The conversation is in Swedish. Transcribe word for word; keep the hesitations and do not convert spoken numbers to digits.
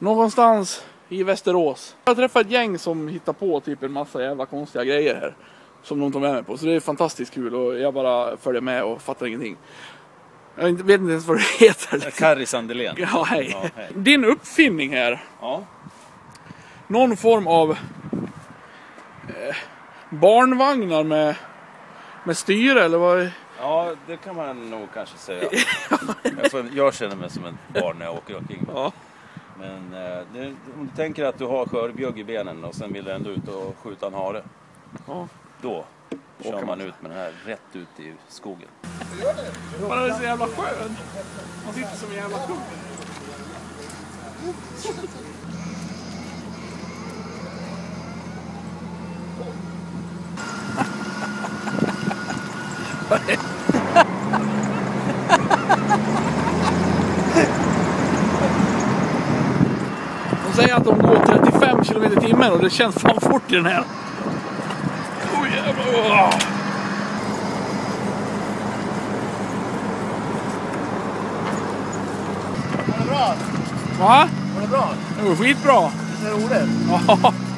någonstans i Västerås. Jag träffade ett gäng som hittar på typ en massa jävla konstiga grejer här. Som de tar med mig på. Så det är fantastiskt kul och jag bara följer med och fattar ingenting. Jag vet inte ens vad det heter. Kari Sandelén. Ja, hej. Ja, hej. Din uppfinning här. Ja. Någon form av eh, barnvagnar med, med styre eller vad? Ja, det kan man nog kanske säga. jag, får, jag känner mig som ett barn när jag åker omkring. Ja. Men eh, det, om du tänker att du har skörbjugg i benen och sen vill du ändå ut och skjuta en hare. Ja. Då kör man ut med den här rätt ut i skogen. Man är så jävla skön. Man sitter som en jävla kung. De säger att de går trettiofem kilometer i timmen och det känns fan fort i den här. Åh oh, jävlar. Oh. Var det bra? Va? Var det bra? Det var skitbra. Det är roligt. Ja.